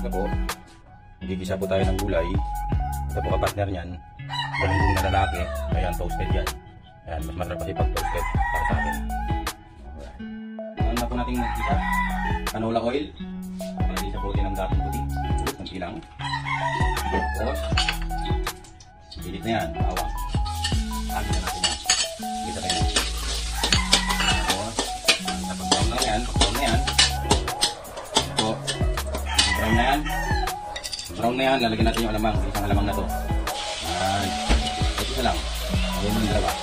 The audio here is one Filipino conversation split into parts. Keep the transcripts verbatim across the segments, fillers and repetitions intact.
Ito po, gigisa po tayo ng gulay. Ito po ka-partner niyan, galunggong na lalaki. Ayan, toasted yan. Ayan, mas masarap kasi pag toasted para sa akin. Ayan na po natin magkita. Canola oil. Palagay sa protein ng dating puti. Kunti lang. Tapos, pilit na yan, bawang. Lagi na natin yan. Kita kayo. Tapos, kapag brown na yan, pag brown na yan. Ito, brown na yan. Brown na yan, lalagyan natin yung alamang. Isang alamang na to. Ayan. Ito isa lang. Lagyan mo yung dalawa.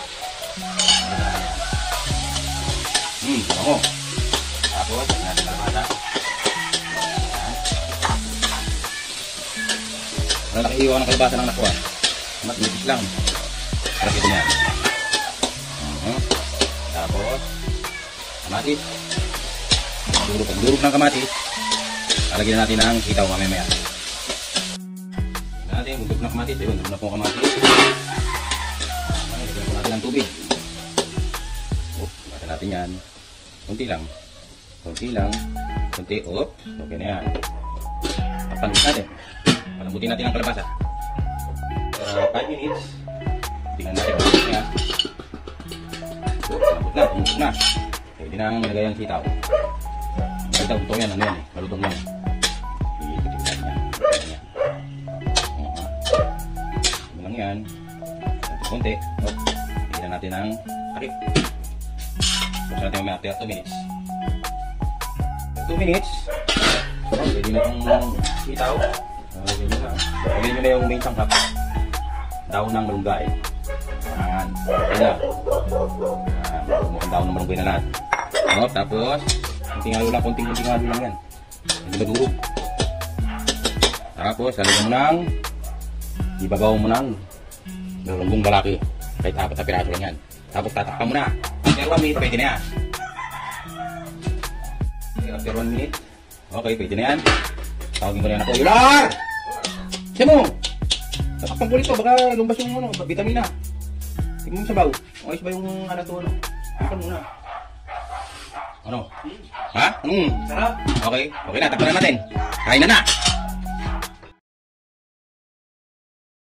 Hmm, bango. Tapos, lagyan natin kalabasa. Malaki iwa ng kalabasa ng nakuha. Mas nipis lang. Lagyan niya. Uh-huh. Tapos, kamatis. Durog, durog ng kamatis. Lalagyan natin ng sitaw mamaya. Natin, durog ng kamatis. Ayun, durog na po kamatis. Lagyan po natin ng tubig. Oop, lagyan natin yan. Kunti lang. Kunti lang. Kunti, oop. Okay na yan. Tapangit natin. Palambutin natin ang kalabasa. Uh, five minutes. Tingnan natin kung ano niya. So, malambot na, tumulog na. Pwede na ang nilagay ang sitaw. Ito, ito yan, ano yan eh, malutong yan. Iikutin natin yan. Yan. Uh-huh. Ito lang yan. Kunti. Oh. Tingnan natin ang takip. Buksan natin mamaya after two minutes. two minutes. So, pwede na itong sitaw. Lagyan nyo na. Lagyan nyo na yung main sangkap. Daon ng malunggay. Ayan. Ayan na. Mukhang daon ng malunggay na lahat. O, tapos, kunting halo lang, kunting kunting halo lang yan. Hindi madurog. Tapos, lalagyan mo ng ibabaw mo ng galunggong lalaki. Kahit apat na piraso lang yan. Tapos, tatakpan mo na. After one minute, pwede na yan. Okay, after one minute. Okay, pwede na yan. Tawagin ko na yan ako. Yular! Siya mo! Tatakpan ko rito, baka lumbas yung ano, vitamina. Tingnan mo sa baw. Ayos ba yung ano to, ano? Tatakpan muna. Ano? Ha? Hmm. Sarap. Okay. Okay na, takpan na natin. Kain na na!